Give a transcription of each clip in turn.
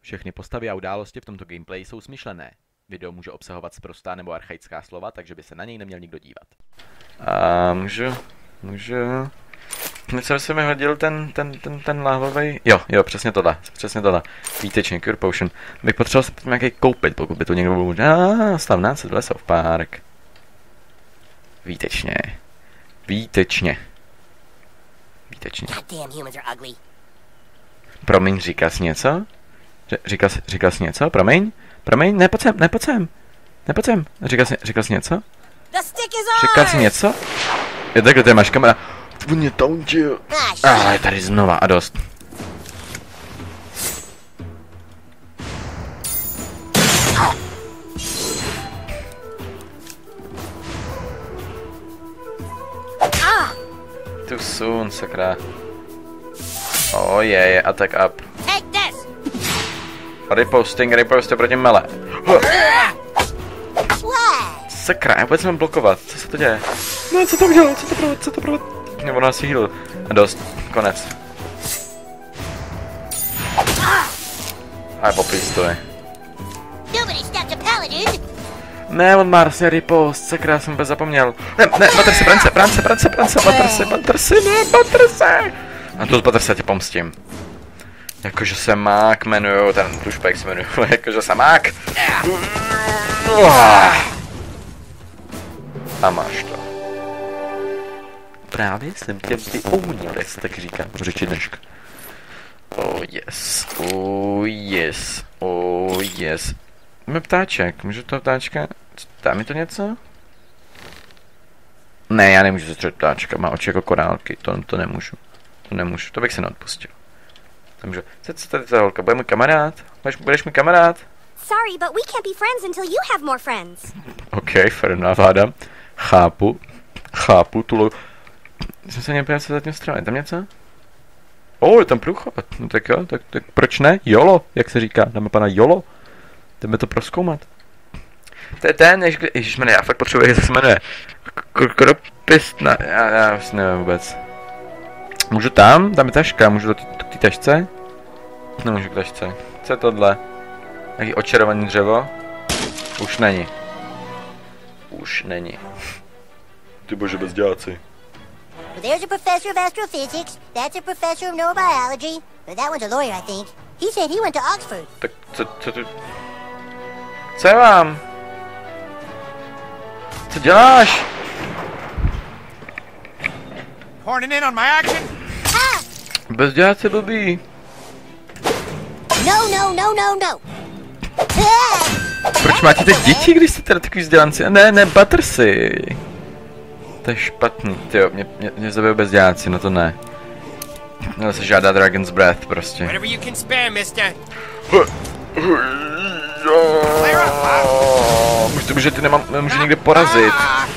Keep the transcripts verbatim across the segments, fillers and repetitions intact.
Všechny postavy a události v tomto gameplay jsou smyšlené. Video může obsahovat sprostá nebo archaická slova, takže by se na něj neměl nikdo dívat. A můžu... můžu... Něco jsem mi hodil ten, ten, ten, ten lávovej... Jo, jo, přesně tohle, přesně tohle. Výtečný, Cure Potion. Bych potřeboval se nějaký koupit, pokud by to někdo byl... Ah, stavná se dole South Park. Výtečně. Výtečně. Výtečně. Promiň, říká jsi něco? Říkal jsi, říkal jsi něco? Promiň? Promiň? Ne, pojď sem, ne, pojď sem. Ne, pojď sem. Říkal jsi, říkal jsi něco? Říkal jsi něco? Je takhle, tady máš kamera. To mě tauntil. Ah, je tady znova a dost. Too soon, sakra. Oh je, je, attack up. Riposting, ripost proti mele. Huh. Sakra, já vůbec mám blokovat, co se to děje? No, co to udělal, co to provod, co to provod? Nebo nás heal. A dost, konec. A popis to je. Ne, on má vlastně ripost, sakra, jsem vůbec zapomněl. Ne, ne, Batrsi, brance, brance, brance, brance, Batrsi, Batrsi, ne, Batrsi. A tu z Batrsi tě pomstím. Jakože se mák jmenuju, ten dušpek se jmenuju, jakože se mák. A máš to. Právě jsem tě vyuměl, jak se tak říká v řeči dneška. Oh yes, oh yes, oh yes. Máme ptáček, můžu to ptáčka, dá mi to něco? Ne, já nemůžu zastřelit ptáčka, má oči jako korálky, to, to nemůžu. To nemůžu, to bych se neodpustil. Takže, co co tady ta holka, bude můj kamarád? Budeš, budeš můj kamarád? Sorry, but we can't be friends until you have more friends. OK, fair enough, Adam. Chápu. Chápu, tu lo... Jsem se nepěl, co za tím stranou. Je tam něco? O, oh, je tam průchod. No tak jo, tak, tak proč ne? Jolo, jak se říká. Dáme pana Jolo. Jdeme to prozkoumat. To je ten, než... Ježišmane, já fakt potřebuji, jak se jmenuje. Kropistna... Já, já už nevím vůbec. Můžu tam? Tam je taška, můžu do té tašce? Nemůžu k tašce. Co je tohle? Nějaký očarovaný dřevo? Už není. Už není. Ty bože bezděláci. There's a professor of astrophysics, that's a professor of neurobiology, but that one's a lawyer, I think. He said he went to Oxford. Tak co, co tu... Co je vám? Co děláš? Horning in on my action. Ah! Bezděláci blbý. No, no, no, no, no. Ah! Proč máte teď děti, když jste teda takový vzdělanci? Ne, ne, Batrsi. To je špatný, tyjo, mě, mě, mě zabijou bezděláci, no to ne. Měl se žádá Dragon's Breath prostě. Whatever you can spare, mister. Můžu to, že ty nemám, nemůžu někde porazit.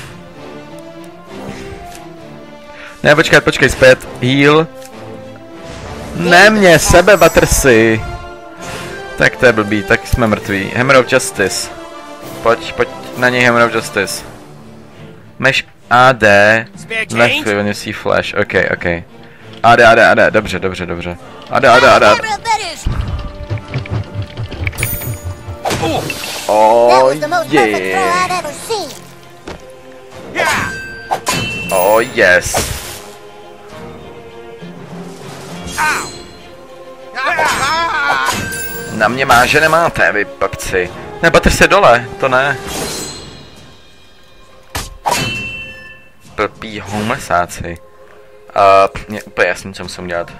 Ne, počkej, počkej, zpět. Heal. Ne mě, sebe, Batrsi. Tak to je blbý, tak jsme mrtví. Hammer of Justice. Pojď, pojď na něj Hammer of Justice. Meš A D. Left when you see flash, ok, ok. A D, A D, A D, dobře, dobře, dobře. A D, A D, A D. Oh yeah. Oh yes. Na mě má, že nemáte, vy papci. Ne, Batr se dole, to ne. Blbý homelessáci. Uh, mě úplně jasný, co musím dělat.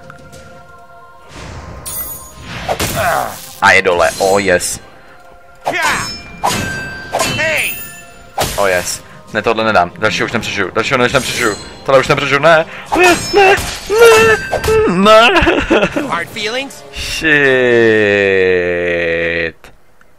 A je dole, oh yes. Oh yes. Ne, tohle nedám, dalšího už nepřežiju, dalšího než nepřežiju. Tohle už nepřežiju, ne. Ne, ne, ne, ne. Hard feelings? Shit.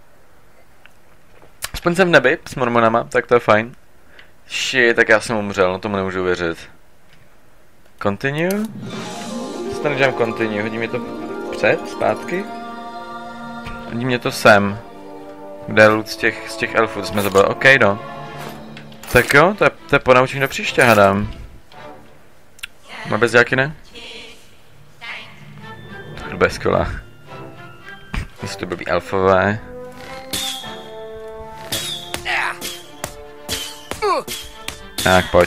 Aspoň jsem v nebi s mormonama, tak to je fajn. Shit, tak já jsem umřel, no tomu nemůžu věřit. Continue? Co to nedělám continue, hodí mě to před, zpátky? Hodí mě to sem. Kde je loot z těch, z těch elfů, to jsme zabili, ok no. Tak jo, to je, to je ponaučení do příště, hádám. Má bezděláky, ne? To bude skvělá. jsou ty blbý elfové. Tak, pojď.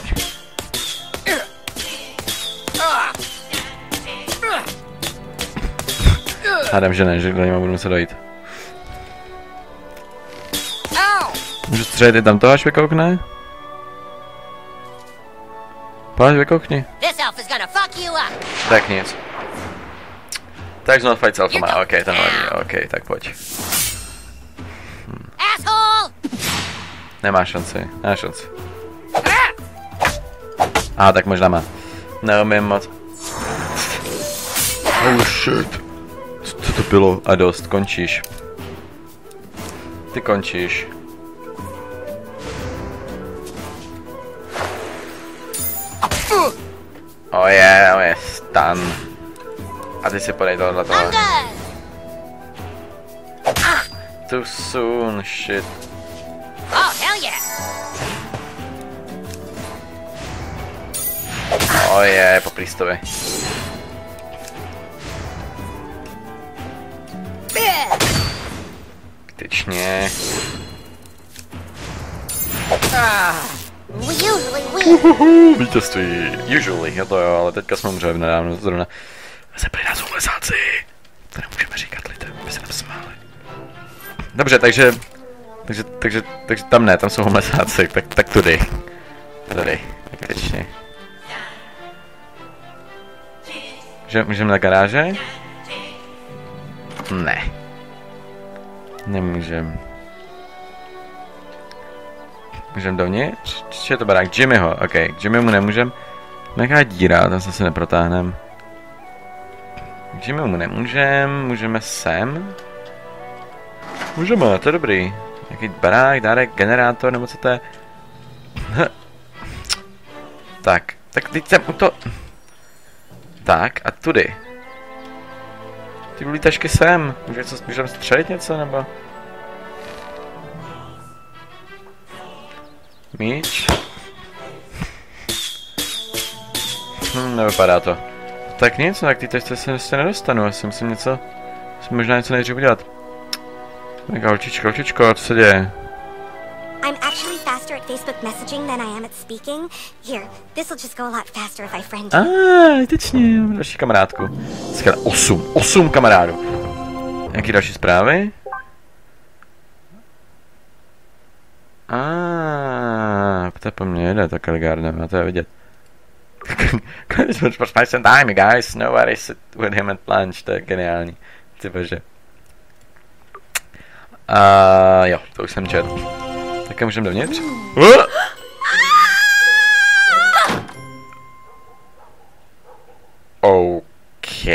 Hádám, že ne, že do něma budu muset dojít. Můžu střelit tam toho, až vykoukne? Pojď, vykoukni. Tak nic. Tak znovu fight s elfama, ok, to nevadí, ok, tak pojď. Hm. Nemá šanci, nemá šanci. A ah, tak možná má. Neumím moc. Oh shit. Co to bylo? A dost, končíš. Ty končíš. Oh je, oh je, stan. A ty si podej tohle tohle. Too soon, shit. Oh, hell yeah. Oh je, po Prístovi. Zbytečně. Uhuhu, vítězství. Usually, je to jo, ale teďka jsme umřeli nedávno zrovna. Zepli nás lesáci. To nemůžeme říkat lidem, aby se nám smáli. Dobře, takže... Takže, takže, takže tam ne, tam jsou homlesáci, tak, tak tudy. Tady, výtečně. Můžeme na garáže? Ne. Nemůžem. Můžeme dovnitř? Či je to barák? Jimmyho, ok. K Jimmymu nemůžem. Nějaká díra, tam se asi neprotáhneme. K Jimmymu nemůžem, můžeme sem. Můžeme, to je dobrý. Nějaký barák, dárek, generátor, nebo co to je? Tak, tak teď jsem u to... Tak, a tudy. Ty byly tašky sem. Můžeme střelit něco, nebo? Míč? Hm, nevypadá to. Tak nic, no tak ty tašce se prostě nedostanu. Asi musím něco... Musím možná něco nejdřív udělat. Tak holčičko, holčičko, co se děje? I'm actually faster at Facebook messaging than I am at speaking. Here, this will just go a lot faster if I friend you. Ah, výtečně, mám další kamarádku. Skvěle, osm, osm kamarádů. Jaký další zprávy? Ah, to po mně jde, to Kelgarden, má to je vidět. For spend some time, guys. Nobody sit with him at lunch, to je geniální. Ty bože. A uh, jo, to už jsem četl. Tak můžeme dovnitř? Uh! OK.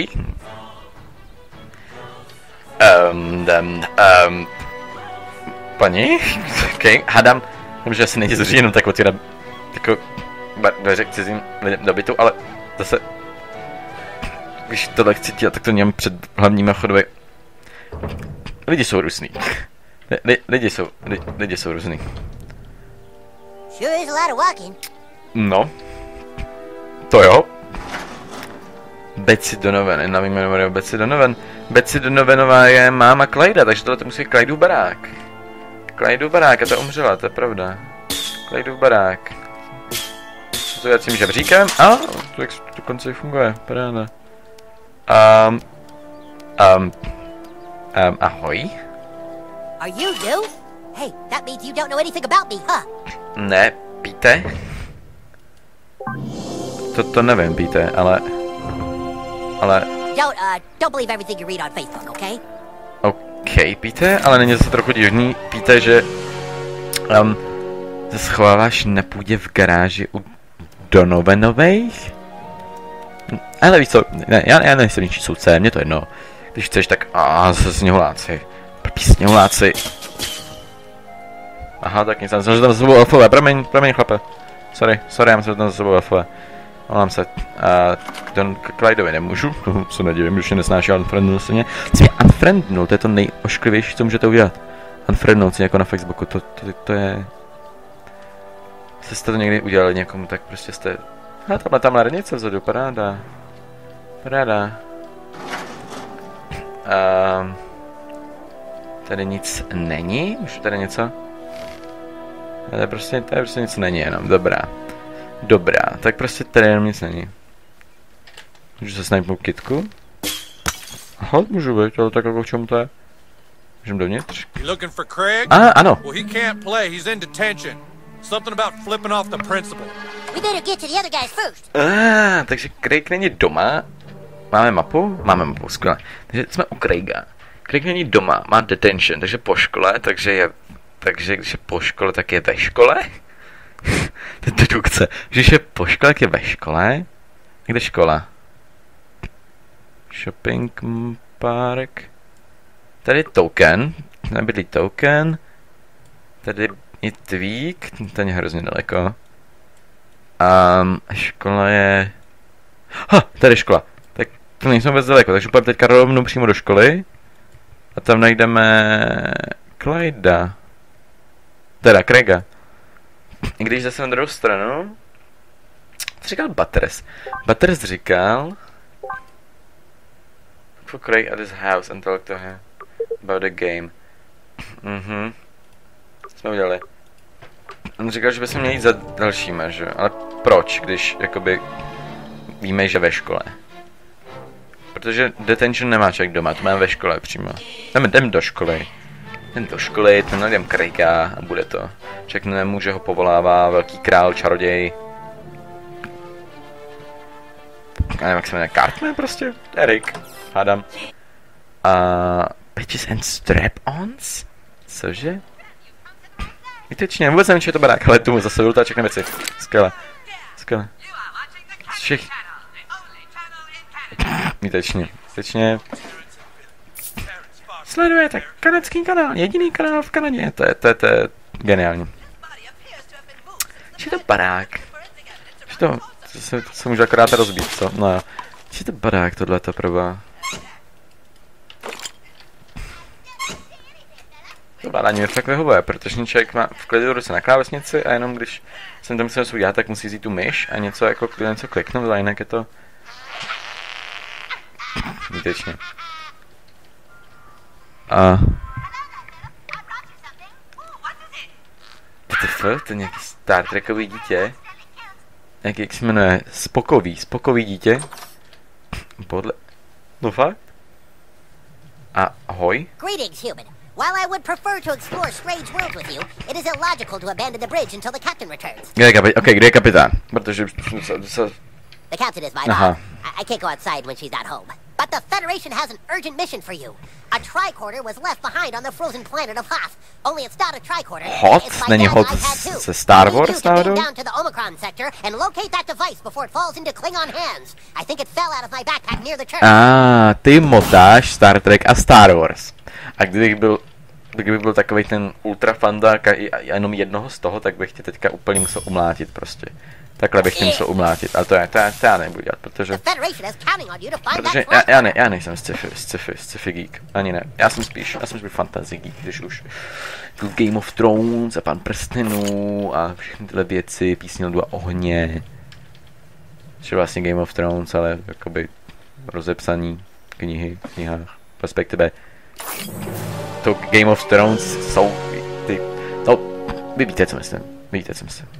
Um, um, um, paní? OK, hádám, že asi nejde zřejmě jenom tak otvírat jako dveře k cizím lidem do bytu, ale zase když tohle chci dělat, tak to něm před hlavníma chodově. Lidi jsou různý. L- lidi jsou, li- lidi jsou různý. Sure is a lot of walking. No. To jo. Betsy Donovan, nevím jmenovat Betsy Donovan. Betsy Donovanová je máma Clyda, takže tohle musí Clydův barák. Clydův barák, a to umřela, to je pravda. Clydův barák. Co to je tím žebříkem? A, to jak dokonce funguje, paráda. Um, um, um, ahoj. Are you new? Hey, that means you don't know anything about me, huh? Ne, Pete. To, to nevím, Pete, ale... Ale... Don't, uh, don't believe everything you read on Facebook, okay? OK, Pete, ale není zase trochu divný, Pete, že... Um, se schováváš na půdě v garáži u Donovanových? Ale víš co, ne, já, já nejsem ničí soudce, mě to jedno. Když chceš, tak... A zase sněhuláci. Prpí sněhuláci. Aha, tak nic, já jsem tam za sebou elfové, promiň, promiň chlape. Sorry, sorry, já jsem tam za sebou elfové. Volám se, a Don Clydovi nemůžu, to se nedivím, že nesnáší unfriendnul se mě. Co mě unfriendnul, to je to nejošklivější, co můžete udělat. Unfriendnul se jako na Facebooku, to, to, to je... Jste to někdy udělali někomu, tak prostě jste... A tamhle tamhle radnice vzadu, paráda. Paráda. Um, Tady nic není? Už tady něco? Tady prostě, tady prostě nic není jenom, dobrá. Dobrá, tak prostě tady jenom nic není. Můžu se snajpnout kitku? Aha, můžu být, ale tak jako v čem to je? Můžeme dovnitř? You looking for Craig? Ah, ano. Well, he can't play. He's in detention. Something about flipping off the principal. We better get to the other guys first. Ah, takže Craig není doma. Máme mapu? Máme mapu, skvěle. Takže jsme u Craiga. Craig není doma, má detention, takže po škole, takže je... Takže když je po škole, tak je ve škole? To je dedukce. Když je po škole, tak je ve škole? Kde škola? Shopping park. Tady je token. Tady bydlí token. Tady je Tweak. Ten je hrozně daleko. Um, škola je... Ha, tady je škola. Tak to nejsme vůbec daleko, takže půjdeme teďka rovnou přímo do školy. A tam najdeme... Clyda. Teda, Craiga. I když zase na druhou stranu... Co říkal Butters? Butters říkal... For Craig at his house and talk to him about the game. Mhm. Co jsme udělali? On říkal, že by se měli jít za dalšíma, že? Ale proč, když jakoby víme, že ve škole? Protože detention nemá člověk doma, to máme ve škole přímo. Jdeme, jdem do školy. Jdem do školy, tam najdem Craiga a bude to. Člověk nemůže, ho povolává velký král, čaroděj. Já nevím, jak se jmenuje, Cartman prostě? Erik, hádám. A... Bitches and strap-ons? Cože? Výtečně, vůbec nevím, či je to barák, ale tomu zase dolů všechny věci. Skvěle. Skvěle. Všech... Výtečně. Výtečně. Sledujete kanadský kanál, jediný kanál v Kanadě. To je, to je, to je geniální. Či je to barák? Či to... To se, to se může akorát rozbít, co? No jo. Či je to barák, tohleto proba? To bádání mě fakt vyhovuje, protože člověk má v klidu ruce na klávesnici a jenom když jsem tam musel udělat, tak musí vzít tu myš a něco jako něco kliknout, ale jinak je to... Výtečně. A... W T F? To je nějaký Star Trekový dítě? Jak, jak se jmenuje? Spokový, spokový dítě? Podle... No fakt? Ahoj? Greetings, human. While I would prefer to explore strange worlds with you, it is illogical to abandon the bridge until the captain returns. Kde je kapitán? Ok, kde je kapitán? Protože... The captain is my Aha. mom. I, I can't go outside when she's not home. But the Federation has an urgent mission for you. A tricorder was left behind on the frozen planet of Hoth. Only it's not a tricorder. Hoth? It's my Není dad's Hoth iPad too. ze Star I need Wars you to beam náhodou? down to the Omicron sector and locate that device before it falls into Klingon hands. I think it fell out of my backpack near the church. A ty motáš Star Trek a Star Wars. A kdybych byl... Kdyby byl takový ten ultra fandák a, a jenom jednoho z toho, tak bych tě teďka úplně musel umlátit prostě. Takhle bych tě musel umlátit, ale to já, to já, to já nebudu dělat, protože... Protože já, já, ne, já nejsem sci-fi, sci-fi, sci-fi geek, ani ne. Já jsem spíš, já jsem spíš fantasy geek, když už Game of Thrones a Pán prstenů a všechny tyhle věci, Písně ledu a ohně. Že vlastně Game of Thrones, ale jakoby rozepsaný knihy v knihách, respektive to Game of Thrones jsou ty, no, vy víte, co myslím, vy víte, co myslím.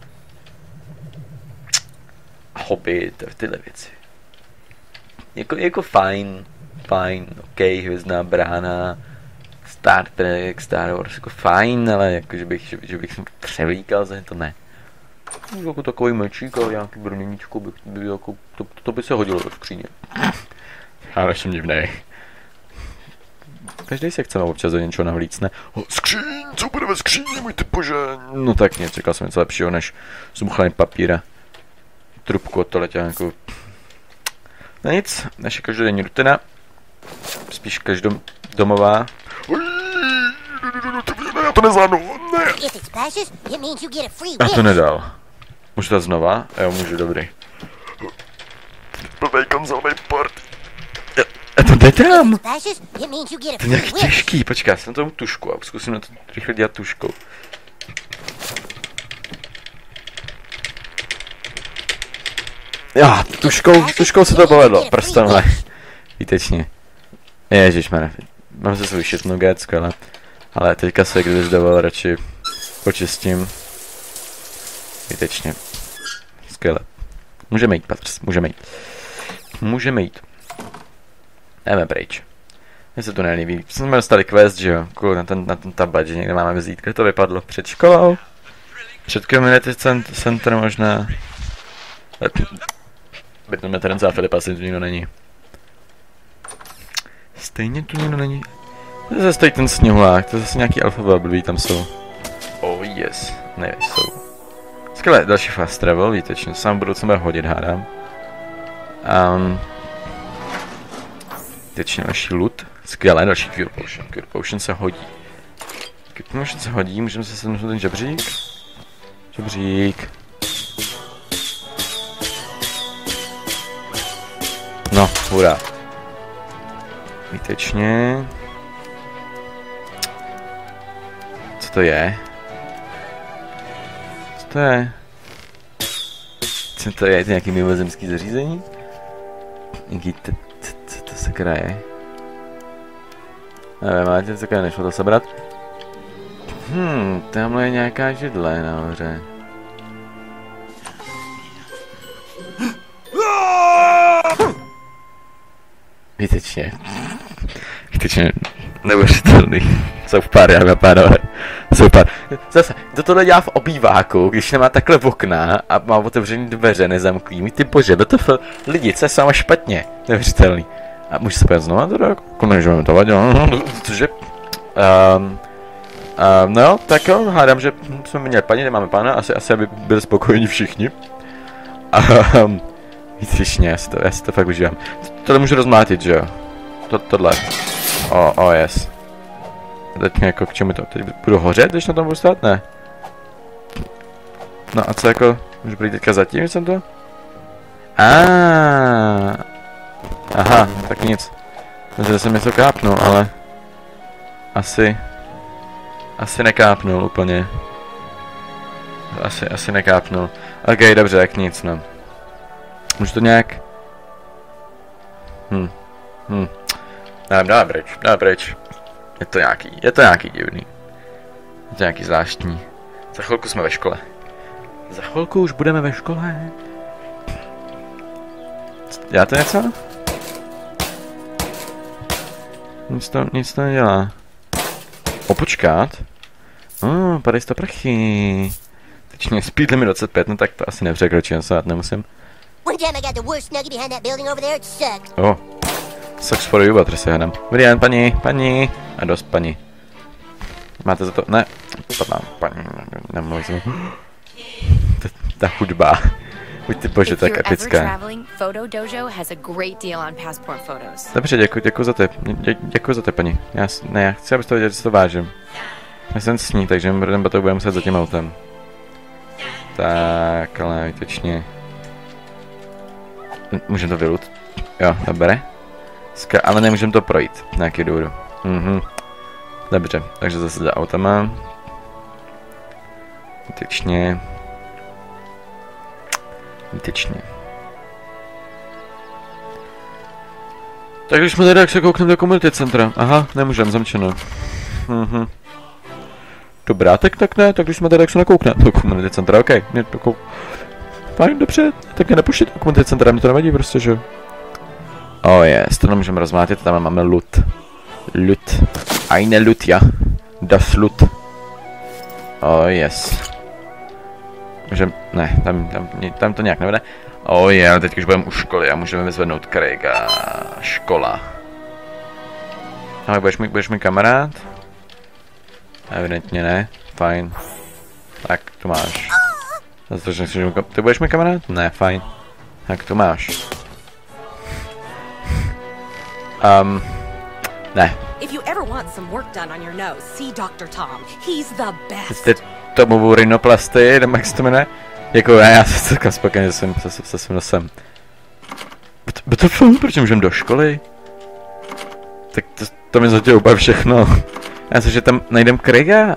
Hobbit, tyhle věci. Jako, jako fajn, fajn, ok, Hvězdná brána, Star Trek, Star Wars, jako fajn, ale jako, že bych, že, že bych se převlíkal, za to ne. Jako takový mečík a nějaký brněníčko, by, by, jako, to, to by se hodilo do skříně. Ale jsem divnej. Každý se chce občas do něčeho navlícne. O, skříň, co bude ve skříni, můj ty bože. No tak nic, čekal jsem něco lepšího než zmuchlaný papíra. Trubku od tohleťánku. No nic, naše každodenní rutina. Spíš každodomová. Já to nezvládnu, ne. Já to nedal. Můžu to znova? Jo, můžu, dobrý. Blbej konzolovej port. Já to nedám. To je nějaký těžký, počkej, já jsem tomu tušku a zkusím na to rychle dělat tuškou. Jo, tuškou, tuškou se to povedlo, prstem, ne. Výtečně. Ježišmane, mám se svůj shit nugget, skvěle. Ale teďka se když dovolil radši počistím. Výtečně. Skvěle. Můžeme jít, Patrs, můžeme jít. Můžeme jít. Jdeme pryč. Mně se to nelíbí. Jsme dostali quest, že jo? Kvůli na ten, na ten tablet, že někde máme vzít. Kde to vypadlo? Před školou? Před community center možná. Bytneme Terence a Filipa, asi tu nikdo není. Stejně tu nikdo není. To je zase ten sněhulák, to je zase nějaký alfabet blbý tam jsou. Oh yes, ne, jsou. Skvěle, další fast travel, výtečně, sám budoucí bude hodit, hádám. Um, výtečně další loot, skvěle, další Cure Potion, Cure Potion se hodí. Cure Potion se hodí, můžeme se sednout ten žebřík. Žebřík. No, hurá. Výtečně. Co to je? Co to je? Co to je? To nějaký mimozemský zařízení? Jaký to, co to sakra je? Nevím, máte sakra, nešlo to sebrat? Hmm, tamhle je nějaká židle nahoře. Výtečně. Výtečně neuvěřitelný. Jsou pár, dámy a pánové. Jsou pár. Zase, kdo tohle dělá v obýváku, když nemá takhle okna a má otevřený dveře nezamklý. Ty bože, B T F, lidi, co je sama špatně. Neuvěřitelný. A můžu se pojít znovu teda? Konečně mi to vadilo. Cože? Um, um, no jo, tak jo, hádám, že jsme měli paní, nemáme pána, asi, asi aby byli spokojení všichni. Um, Výtečně, já si to, já si to fakt užívám. Tohle můžu rozmlátit, že jo? To, tohle. O, oh, oh, yes. Teď jako k čemu to? Teď budu hořet, když na tom budu stát? Ne. No a co jako? Můžu být teďka zatím, když jsem to? Ah. Aha, tak nic. Takže jsem něco kápnul, ale... Asi... Asi nekápnul úplně. Asi, asi nekápnul. Ok, dobře, jak nic, no. Můžu to nějak... Hm. Hm. Dám, dám pryč, dám pryč. Je to nějaký, je to nějaký divný. Je to nějaký zvláštní. Za chvilku jsme ve škole. Za chvilku už budeme ve škole. Dělá to něco? Nic to, nic to nedělá. O, počkat. Oh, padají sto prachy. Teď speed limit dvacet pět, no tak to asi nepřekročím, se nemusím. One time I got the worst nugget behind that building over there, it sucked. Oh. Sucks for you, Patr si hádám. Dobrý den, paní, paní. A dost, paní. Máte za to? Ne. Padám, paní, nemluví se. Ta hudba. Buďte bože, to je tak epická. Dobře, děkuji, děkuji za ty. Dě, děkuji za ty, paní. Já, ne, já chci, abyste věděli, že to vážím. Já jsem s ní, takže Brden Batou bude muset za tím autem. Tak, ale výtečně. Můžeme to vylut? Jo, dobré. Ska, ale nemůžeme to projít, nějaký důvodu. Mhm. Dobře, takže zase za autama. Výtečně. Výtečně. Tak když jsme tady, jak se koukneme do komunity centra. Aha, nemůžeme, zamčeno. Mhm. Dobrá, tak tak ne, tak když jsme tady, jak se nakoukneme do komunity centra, okej. Okay. Dokou... Fajn, dobře, tak mě nepuštět do komunity centra, mě to nevadí prostě, že jo. Oh yes, to nemůžeme rozmátit, tam máme loot. Loot. Eine loot, ja. Das loot. Oh yes. Můžeme, ne, tam, tam, tam to nějak nevede. Oh yeah, teď už budeme u školy a můžeme vyzvednout Craiga. Škola. Ale budeš mi, budeš mi kamarád? Evidentně ne, fajn. Tak, tu máš. Ty budeš mi kamarád? Ne, fajn. Tak, tu máš. Um, ne. If you ever want some work done on your nose, see doctor Tom. He's the best. Jste tomovou rhinoplasty, nebo jak se to jmenuje? Jako já jsem celkem spokojený se, se, se, se svým nosem. B to fakt, proč můžeme do školy? Tak to, to mi zatím úplně všechno. Já myslím, že tam najdem Craiga.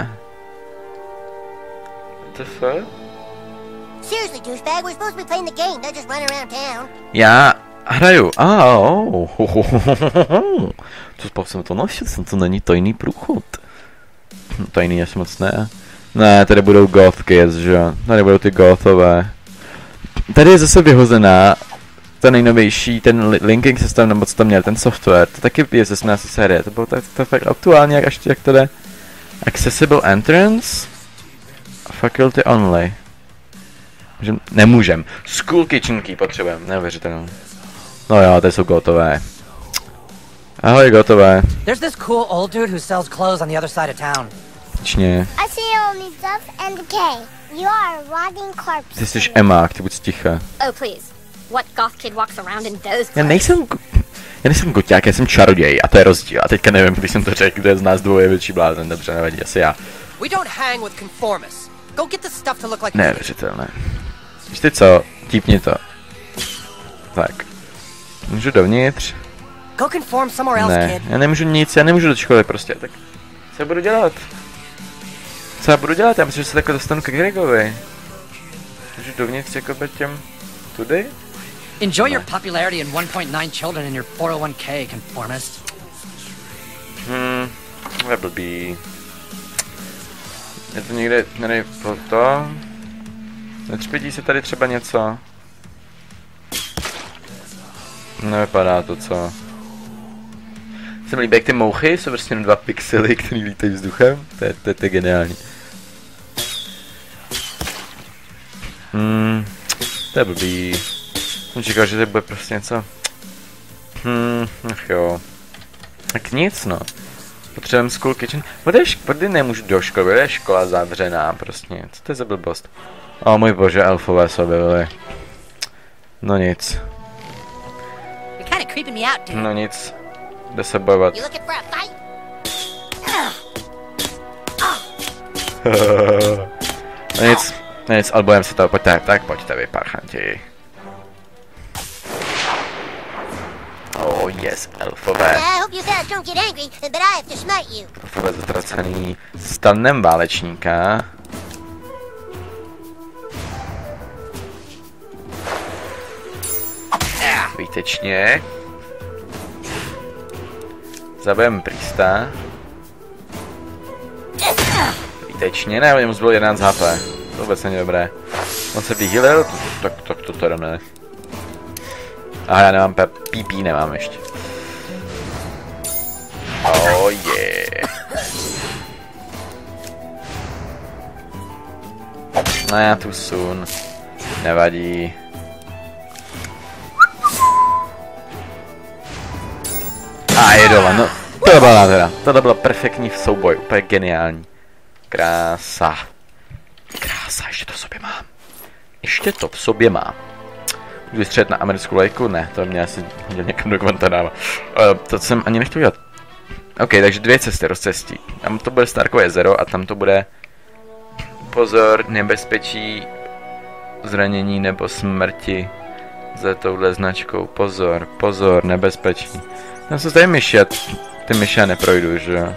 To fakt? Seriously, douchebag, we're supposed to be playing the game, not just running around town. Já hraju. Ah, oh. to jsem to nosil, jsem to není tajný průchod. No, tajný až moc ne. Ne, tady budou goth kids, že jo. Tady budou ty gothové. Tady je zase vyhozená ta nejnovější, ten linking systém, nebo co tam měl, ten software. To taky je ze osmnácté série, to bylo tak, to fakt aktuálně, jak, až, jak to jde. Accessible entrance. Faculty only. Že nemůžem. School kitchen key potřebujeme, neuvěřitelné. No jo, tady jsou gotové. Ahoj, gotové. There's this cool old dude who sells clothes on the other side of town. Konečně. I see only Duff and Kay. You are a rotting corpse. Ty jsi Emma, ty buď ticha. Oh, please. What goth kid walks around in those Já nejsem... Já nejsem goťák, já jsem čaroděj a to je rozdíl. A teďka nevím, když jsem to řekl, kdo z nás dvou je větší blázen, dobře, nevadí, asi já. We don't hang with conformists. Go get the stuff to look like Neuvěřitelné. Víš ty co? Típni to. Tak. Můžu dovnitř? Go conform somewhere else, Ne, kid. já nemůžu nic, já nemůžu do školy prostě, tak... Co já budu dělat? Co já budu dělat? Já myslím, že se takhle dostanu ke Gregovi. Můžu dovnitř jako být těm... Tudy? Enjoy your popularity in one point nine children in your four oh one k, conformist. Hmm, to je blbý. Je to někde, tady po to? Netřpědí se tady třeba něco? Nevypadá to, co? Se mi líbí, jak ty mouchy jsou prostě jenom dva pixely, který lítají vzduchem. To je, to je, to je geniální. Hmm, to je blbý. Jsem čekal, že to bude prostě něco. Hmm, ach jo. Tak nic, no. Potřebujeme school kitchen. Kdy nemůžu do školy, je škola zavřená prostě. Co to je za blbost? O můj bože, elfové se objevily. No nic. No nic. Jde se bojovat. No nic. No nic, ale bojem se toho, pojďte, tak pojďte vy, parchanti. Oh yes, elfové. Elfové zatracený stanem válečníka. Výtečně. Zabijeme Priesta. Výtečně, ne, mu zbylo jedenáct há pé. To vůbec není dobré. On se vyhýlil, tak, tak to teda ne. Aha, já nemám P P, nemám ještě. Oh yeah. No já tu sun. Nevadí. A je dole, no. To byla teda. Tohle bylo perfektní souboj, úplně geniální. Krása. Krása, ještě to v sobě mám. Ještě to v sobě mám. Můžu vystřelit na americkou lejku? Ne, to mě asi hodil někam do Guantanama. Uh, to jsem ani nechtěl dělat. OK, takže dvě cesty rozcestí. Tam to bude Starkové jezero a tam to bude... Pozor, nebezpečí, zranění nebo smrti za touhle značkou. Pozor, pozor, nebezpečí. Tam jsou tady myši a ty myši já neprojdu, že jo.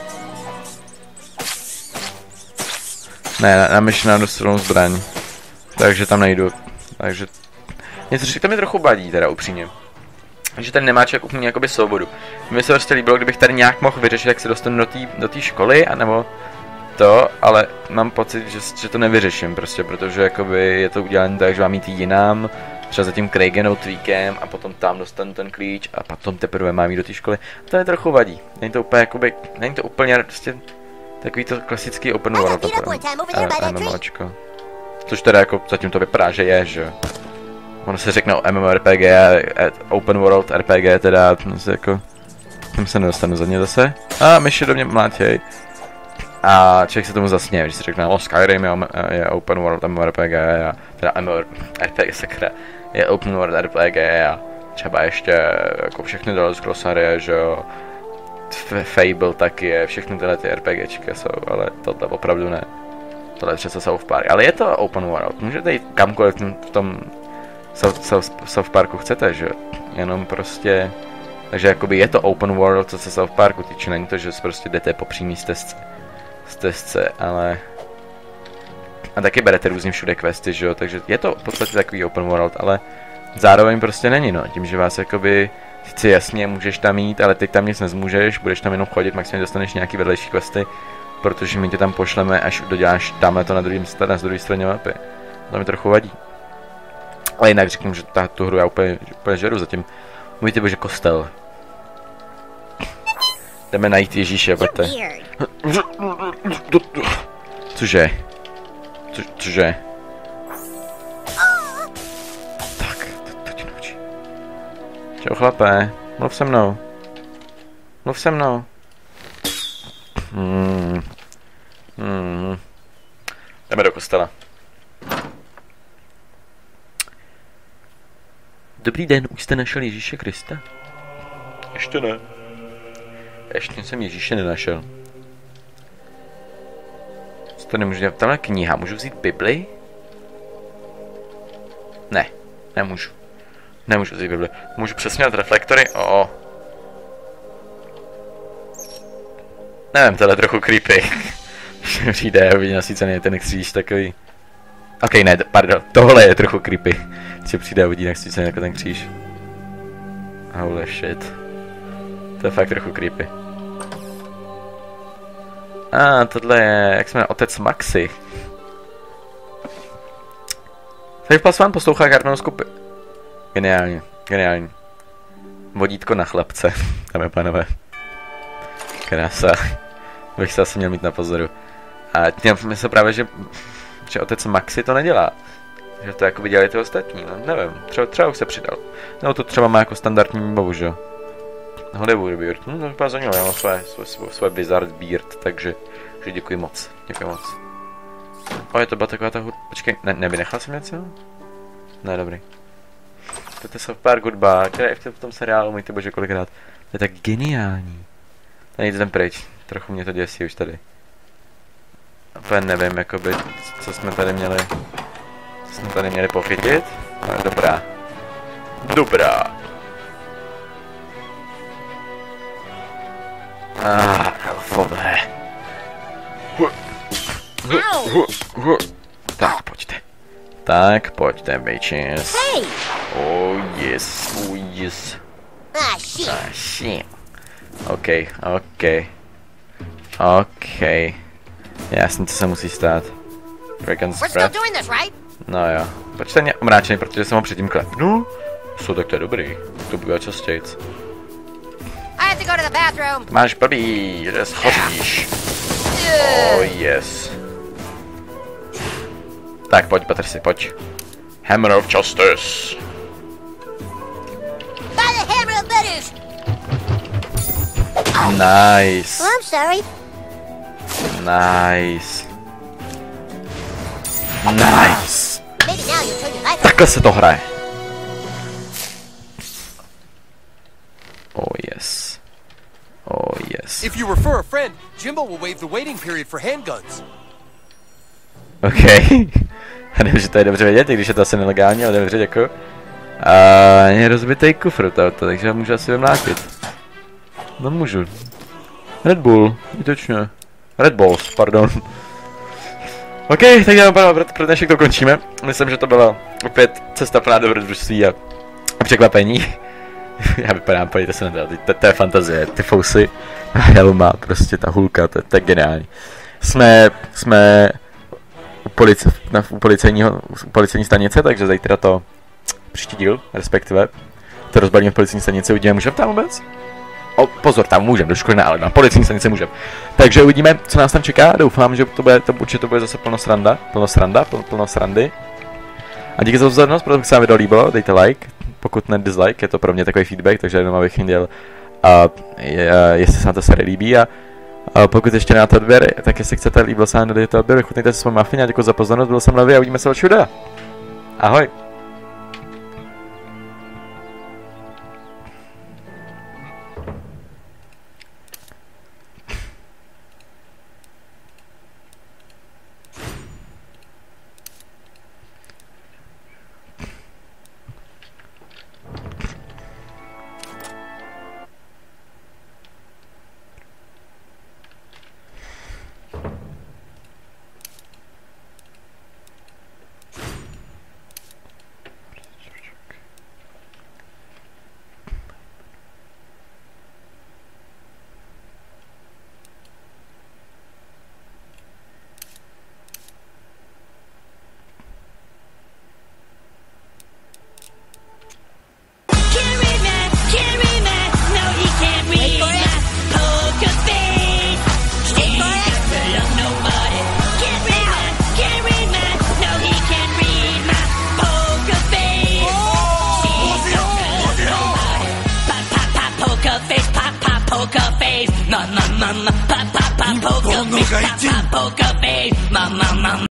Ne, na, na myši nám dostanou zbraň. Takže tam nejdu. Takže... Něco, to mi trochu badí teda upřímně. že ten nemá člověk úplně jakoby svobodu. Mně se prostě líbilo, kdybych tady nějak mohl vyřešit, jak se dostanu do té do té školy, anebo to, ale mám pocit, že, že to nevyřeším prostě, protože jakoby je to udělané tak, že mám jít jinam, třeba za tím Craigenou tweakem a potom tam dostanu ten klíč a potom teprve mám jít do té školy. A to je trochu vadí. Není to úplně jakoby, není to úplně prostě takový to klasický open world MMOčko. Což teda jako zatím to vypadá, že je, že ono se řekne o MMORPG a open world R P G teda, se jako, tam se nedostanu za ně zase. A myši do mě mlátěj. A člověk se tomu zasněje, když se řekne, o Skyrim je, je open world MMORPG a teda MMORPG sakra, je open world R P G a třeba ještě jako všechny Elder Scrolls série, že jo, Fable taky je, všechny tyhle ty RPGčky jsou, ale tohle opravdu ne. Tohle je přece South Park, ale je to open world, můžete jít kamkoliv v tom South, South, South Parku chcete, že jenom prostě, takže jakoby je to open world, co se South Parku týče, není to, že prostě jdete po přímý stezce, stezce, ale a taky berete různě všude questy, že jo, takže je to v podstatě takový open world, ale zároveň prostě není, no, tím, že vás jakoby Sice jasně, můžeš tam jít, ale teď tam nic nezmůžeš, budeš tam jenom chodit, maximálně dostaneš nějaký vedlejší questy, protože my tě tam pošleme, až doděláš tamhle to na druhém straně, na druhé straně mapy. To mi trochu vadí. Ale jinak řeknu, že ta, tu hru já úplně, úplně žeru zatím. Můžete bože kostel. Jdeme najít Ježíše, pojďte. Cože? Co, cože? Tak, to, to ti naučí. Čau chlape, mluv se mnou. Mluv se mnou. Hmm. Hmm. Jdeme do kostela. Dobrý den, už jste našel Ježíše Krista? Ještě ne. Ještě jsem Ježíše nenašel. Co to nemůžu dělat? Tamhle kniha, můžu vzít Bibli? Ne, nemůžu. Nemůžu vzít Bibli. Můžu přesměnit reflektory? O. Nevím, tohle je trochu creepy. Přijde a uvidí nasvícený ten kříž takový. Ok, ne, pardon, tohle je trochu creepy. Když přijde a uvidí nasvícený jako ten kříž. Holy shit. To je fakt trochu creepy. A ah, tohle je, jak se jmenuje, otec Maxi. Save Plus One poslouchá Cartmanu skupy. Geniální, geniální. Vodítko na chlapce, dámy a pánové. Krása. Bych se asi měl mít na pozoru. A mě se právě, že, že otec Maxi to nedělá. Že to jako by dělali ty ostatní, no nevím. Třeba, třeba už se přidal. No to třeba má jako standardní bohu, že jo. Hollywood Beard, no to vypadá zajímavé, já mám své, své, své, své Bizarre Beard, takže, takže děkuji moc, děkuji moc. O, je to byla taková ta hud... Počkej, ne, nevynechal jsem něco? Ne, dobrý. To je South Park hudba, která je v tom seriálu, můjte bože kolikrát. To je tak geniální. Nejde ten pryč, trochu mě to děsí už tady. Úplně nevím, jakoby, co jsme tady měli, co jsme tady měli pochytit, ale dobrá. Dobrá. Ah, elfové. Tak, pojďte. Tak, pojďte, bitches. Hey! Oh yes, oh yes. Ah, shit. Ah, shit. OK, OK. OK. Jasně, co se musí stát. Break and We're still spread. doing this, right? No jo. Proč jste mě omráčený, protože jsem ho předtím klepnul? Co, tak to je dobrý. To bude častějc. I have to go to the bathroom. Máš blbý, že schoříš. Oh yes. Tak pojď, Patrci, pojď. Hammer of Justice. By the hammer of Betis. Nice. Oh, I'm sorry. Nice. Nice. Maybe now you turn your life. Takhle se to hraje. Oh yes. Oh yes. If you refer a friend, Jimbo will waive the waiting period for handguns. OK. Já nevím, že to je dobře vědět, i když je to asi nelegální, ale dobře, děkuji. A je rozbitý kufr tohoto, takže ho můžu asi vymlátit. No můžu. Red Bull, výtočně. Red Balls, pardon. OK, tak já pro, pro dnešek to končíme. Myslím, že to byla opět cesta plná dobrodružství a překvapení. Já vypadám, pojďte se na to, to, to je fantazie, ty fousy, helma, prostě ta hulka, to, to je geniální. Jsme, jsme u, polici, na, u, policejního, u policejní stanice, takže zítra to příští díl, respektive to rozbalíme v policejní stanici, uvidíme, můžeme tam vůbec? O, pozor, tam můžeme, do školy ne, ale na policejní stanici můžeme. Takže uvidíme, co nás tam čeká, doufám, že to bude, to určitě to bude zase plno sranda, plno sranda, plno, plno srandy. A díky za pozornost, protože se vám video líbilo, dejte like, pokud ne dislike, je to pro mě takový feedback, takže jenom abych viděl, uh, je, uh, jestli se vám to série líbí a uh, pokud ještě nemáte odběr, tak jestli chcete, líbil se vám, dodejte odběr, vychutnejte si svůj muffin a děkuji za pozornost, byl jsem Levi a uvidíme se dalšího videa. Ahoj. mama, papa, papa, poker face, papa, poker face, mama, mama.